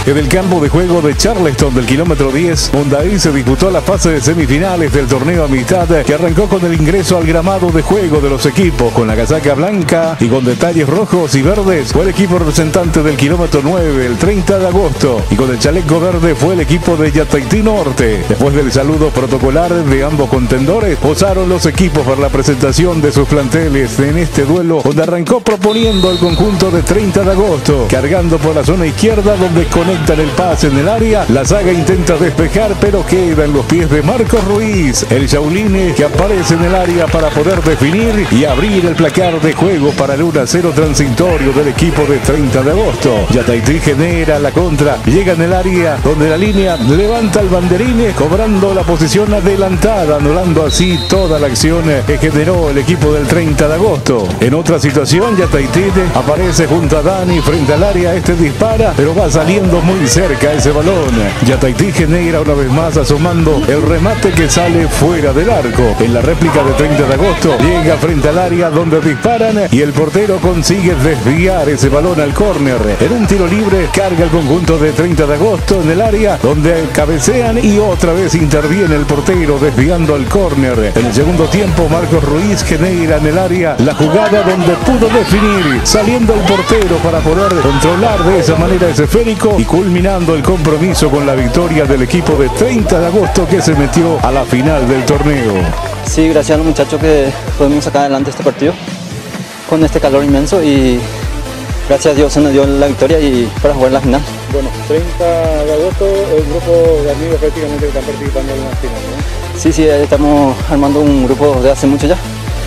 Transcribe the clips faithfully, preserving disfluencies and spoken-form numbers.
En el campo de juego de Charleston del kilómetro diez, Mondaí se disputó la fase de semifinales del torneo Amistad, que arrancó con el ingreso al gramado de juego de los equipos, con la casaca blanca y con detalles rojos y verdes fue el equipo representante del kilómetro nueve, el treinta de agosto, y con el chaleco verde fue el equipo de Yataití Norte. Después del saludo protocolar de ambos contendores, posaron los equipos para la presentación de sus planteles en este duelo, donde arrancó proponiendo el conjunto de treinta de agosto, cargando por la zona izquierda donde conectan el pase en el área. La saga intenta despejar, pero queda en los pies de Marcos Ruiz, el Jauline, que aparece en el área para poder definir y abrir el placar de juego para el uno a cero transitorio del equipo de treinta de agosto. Yataití genera la contra, llega en el área donde la línea levanta el banderín, cobrando la posición adelantada, anulando así toda la acción que generó el equipo del treinta de agosto. En otra situación, Yataití aparece junto a Dani frente al área, este dispara, pero va saliendo muy cerca ese balón. Yataití genera una vez más, asomando el remate que sale fuera del arco. En la réplica de treinta de agosto, llega frente al área donde disparan y el portero consigue desviar ese balón al córner. En un tiro libre, carga el conjunto de treinta de agosto en el área donde cabecean y otra vez interviene el portero desviando al córner. En el segundo tiempo, Marcos Ruiz genera en el área la jugada donde pudo definir, saliendo el portero para poder controlar de esa manera ese esférico y culminando el compromiso con la victoria del equipo de treinta de agosto, que se metió a la final del torneo. Sí, gracias a los muchachos que podemos sacar adelante este partido con este calor inmenso, y gracias a Dios se nos dio la victoria y para jugar la final. Bueno, treinta de agosto, el grupo de amigos prácticamente que están participando en la final, ¿no? Sí, sí, estamos armando un grupo de hace mucho ya,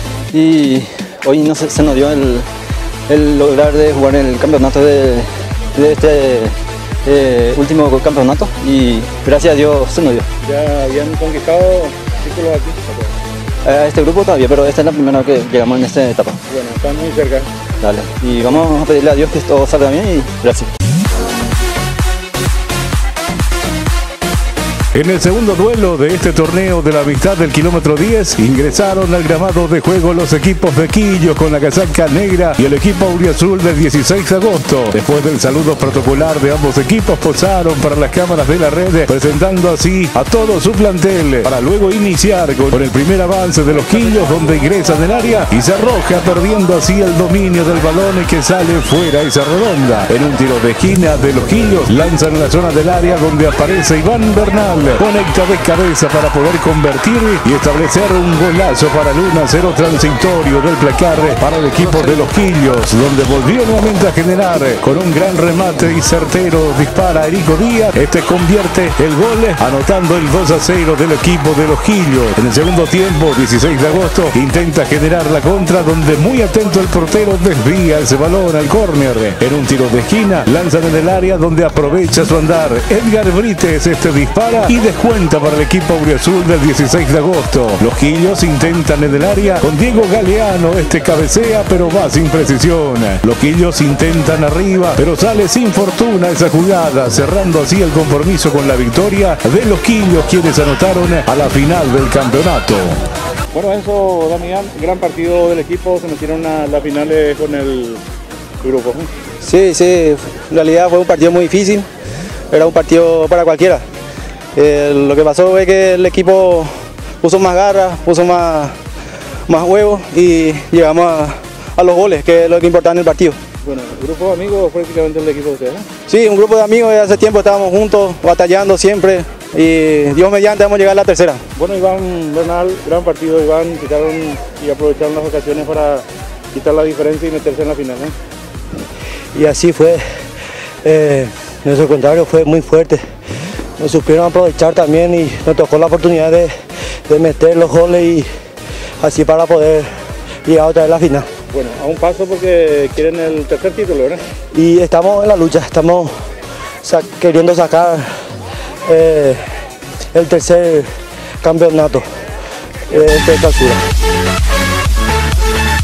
y hoy no se, se nos dio el, el lograr de jugar en el campeonato de, de este eh, último campeonato, y gracias a Dios se nos dio. ¿Ya habían conquistado títulos aquí? A este grupo todavía, pero esta es la primera vez que llegamos en esta etapa. Bueno, están muy cerca. Dale, y vamos a pedirle a Dios que todo salga bien y gracias. En el segundo duelo de este torneo de la Amistad del kilómetro diez, ingresaron al gramado de juego los equipos de Quillo con la casaca negra y el equipo auriazul del dieciséis de agosto. Después del saludo protocolar de ambos equipos, posaron para las cámaras de la red, presentando así a todo su plantel, para luego iniciar con el primer avance de los Quillos, donde ingresan en el área y se arroja, perdiendo así el dominio del balón que sale fuera esa redonda. En un tiro de esquina de los Quillos, lanzan en la zona del área donde aparece Iván Bernal. Conecta de cabeza para poder convertir y establecer un golazo para el uno a cero transitorio del placar para el equipo de los Quillos, donde volvió nuevamente a generar con un gran remate y certero dispara Erico Díaz. Este convierte el gol, anotando el dos a cero del equipo de los Quillos. En el segundo tiempo, dieciséis de agosto, intenta generar la contra, donde muy atento el portero desvía ese balón al córner. En un tiro de esquina, lanzan en el área donde aprovecha su andar Edgar Brites, este dispara y descuenta para el equipo auriazul del dieciséis de agosto. Los Quillos intentan en el área con Diego Galeano, este cabecea pero va sin precisión. Los Quillos intentan arriba pero sale sin fortuna esa jugada, cerrando así el compromiso con la victoria de los Quillos, quienes anotaron a la final del campeonato. Bueno, eso, Damián, gran partido del equipo, se metieron a la final con el grupo. Sí, sí, en realidad fue un partido muy difícil, era un partido para cualquiera. Eh, lo que pasó fue que el equipo puso más garra, puso más, más huevos y llegamos a, a los goles, que es lo que importa en el partido. Bueno, el grupo de amigos prácticamente el equipo de ustedes, ¿no? Sí, un grupo de amigos, de hace tiempo estábamos juntos, batallando siempre, y Dios mediante vamos a llegar a la tercera. Bueno, Iván Bernal, gran partido, Iván, quitaron y aprovecharon las ocasiones para quitar la diferencia y meterse en la final, ¿no? Y así fue, eh, nuestro contrario fue muy fuerte. Nos supieron aprovechar también y nos tocó la oportunidad de, de meter los goles y así para poder llegar otra vez a la final. Bueno, a un paso porque quieren el tercer título, ¿verdad? Y estamos en la lucha, estamos sa queriendo sacar eh, el tercer campeonato eh, de clausura.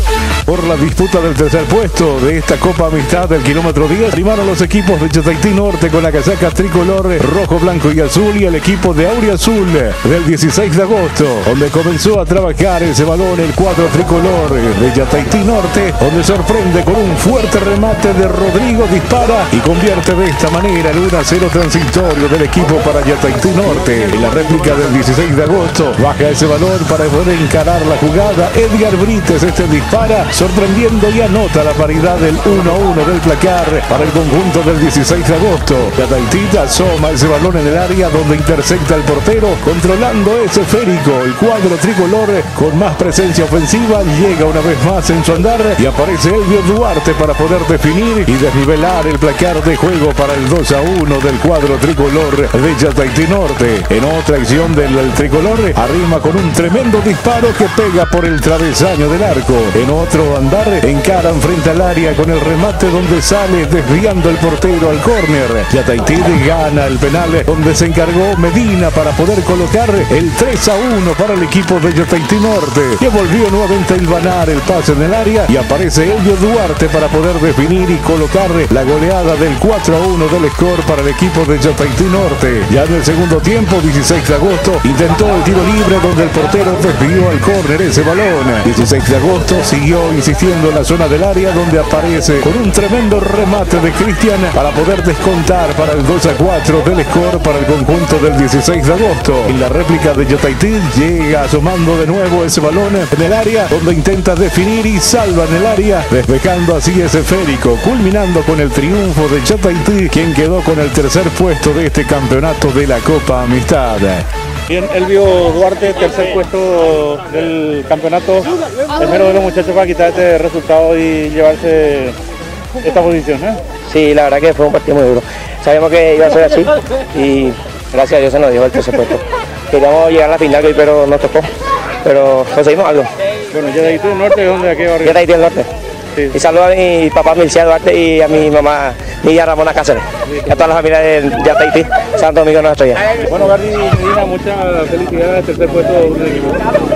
por la disputa del tercer puesto de esta Copa Amistad del kilómetro diez. Primaron los equipos de Chataití Norte con la casaca tricolor rojo, blanco y azul, y el equipo de Auriazul del dieciséis de agosto, donde comenzó a trabajar ese balón el cuadro tricolor de Chataití Norte, donde sorprende con un fuerte remate de Rodrigo, dispara y convierte de esta manera el uno a cero transitorio del equipo para Chataití Norte. En la réplica del dieciséis de agosto baja ese balón para poder encarar la jugada. Edgar Brites este dispara, sorprendiendo y anota la paridad del uno a uno del placar para el conjunto del dieciséis de agosto. Chataití asoma ese balón en el área donde intercepta el portero, controlando ese esférico. El cuadro tricolor con más presencia ofensiva llega una vez más en su andar y aparece Elvio Duarte para poder definir y desnivelar el placar de juego para el dos a uno del cuadro tricolor de Chataití Norte. En otra acción del tricolor, arrima con un tremendo disparo que pega por el travesaño del arco. En otro andar, encaran frente al área con el remate donde sale desviando el portero al córner. Chataití gana el penal donde se encargó Medina para poder colocar el tres a uno para el equipo de Chataití Norte, que volvió nuevamente a hilvanar el pase en el área y aparece Elvio Duarte para poder definir y colocar la goleada del cuatro a uno del score para el equipo de Chataití Norte. Ya en el segundo tiempo, dieciséis de agosto, intentó el tiro libre donde el portero desvió al córner ese balón. dieciséis de agosto siguió insistiendo en la zona del área donde aparece con un tremendo remate de Cristian para poder descontar para el dos a cuatro del score para el conjunto del dieciséis de agosto. En la réplica de Chataití llega asomando de nuevo ese balón en el área donde intenta definir y salva en el área, despejando así ese esférico, culminando con el triunfo de Chataití, quien quedó con el tercer puesto de este campeonato de la Copa Amistad. Bien, Elvio Duarte, tercer puesto del campeonato, primero de los muchachos para quitar este resultado y llevarse esta posición, ¿eh? Sí, la verdad que fue un partido muy duro. Sabíamos que iba a ser así y gracias a Dios se nos dio el tercer puesto. Queríamos llegar a la final, pero nos tocó, pero conseguimos algo. Bueno, Chataití Norte, ¿dónde? ¿A qué barrio? Chataití del Norte. Sí. Y saludo a mi papá Milcia Duarte y a mi mamá Nidia Ramona Cáceres, y a toda la familia de Chataití, Santo Domingo Nuestra Estrella. Bueno, Gardi Medina, muchas felicidades, tercer puesto del equipo.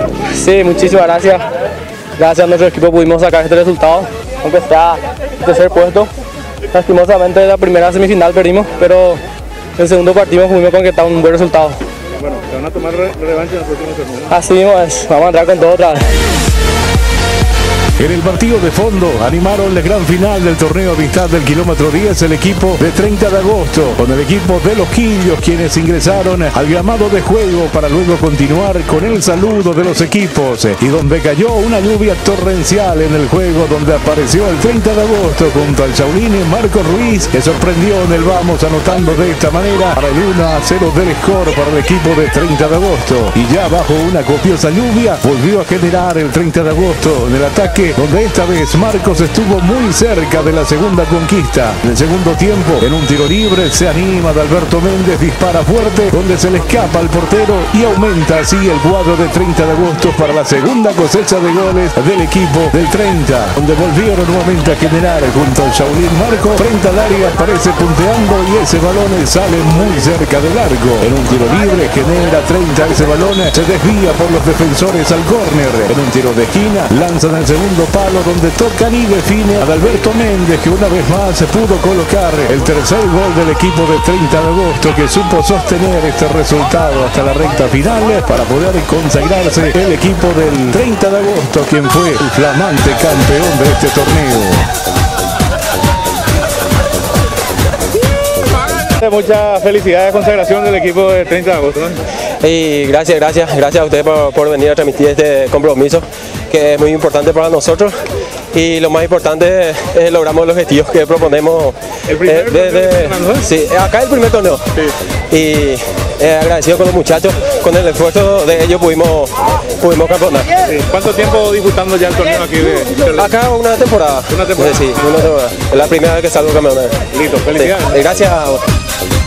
Sí, muchísimas gracias. Gracias a nuestro equipo pudimos sacar este resultado, aunque está en tercer puesto. Lastimosamente en la primera semifinal perdimos, pero en el segundo partido pudimos concretar un buen resultado. Bueno, se van a tomar re revancha en los próximos torneos. Así mismo es, vamos a entrar con todo otra vez. En el partido de fondo animaron la gran final del torneo Amistad del kilómetro diez el equipo de treinta de agosto con el equipo de Los Quillos, quienes ingresaron al gramado de juego para luego continuar con el saludo de los equipos y donde cayó una lluvia torrencial en el juego donde apareció el treinta de agosto junto al Shaolin Marco Ruiz, que sorprendió en el vamos anotando de esta manera para el uno a cero del score para el equipo de treinta de agosto, y ya bajo una copiosa lluvia volvió a generar el treinta de agosto en el ataque, donde esta vez Marcos estuvo muy cerca de la segunda conquista. En el segundo tiempo, en un tiro libre, se anima de Alberto Méndez, dispara fuerte, donde se le escapa al portero y aumenta así el cuadro de treinta de agosto para la segunda cosecha de goles del equipo del treinta, donde volvieron nuevamente a generar junto al Shaolin Marco, frente al área aparece punteando y ese balón sale muy cerca del arco. En un tiro libre genera treinta ese balón, se desvía por los defensores al córner. En un tiro de esquina, lanzan el segundo palo donde tocan y define a Alberto Méndez, que una vez más se pudo colocar el tercer gol del equipo de treinta de agosto, que supo sostener este resultado hasta la recta final para poder consagrarse el equipo del treinta de agosto, quien fue el flamante campeón de este torneo. Muchas felicidades, consagración del equipo de treinta de agosto, ¿no? Y gracias, gracias, gracias a ustedes por, por venir a transmitir este compromiso, que es muy importante para nosotros, y lo más importante es logramos los objetivos que proponemos. ¿El primer eh, de, de, torneo, sí, acá es el primer torneo. Sí. Y eh, agradecido con los muchachos, con el esfuerzo de ellos pudimos, pudimos campeonar. Sí. ¿Cuánto tiempo disputando ya el torneo aquí de, de... Acá una temporada. Una temporada. Sí, una temporada. Es la primera vez que salgo campeón. Listo, felicidades. Sí. Gracias.